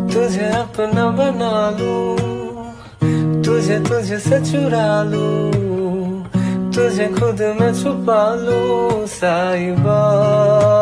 तुझे अपना बना लूं, तुझे तुझे से चुरा लूं, तुझे खुद में छुपा लूं साहिबा।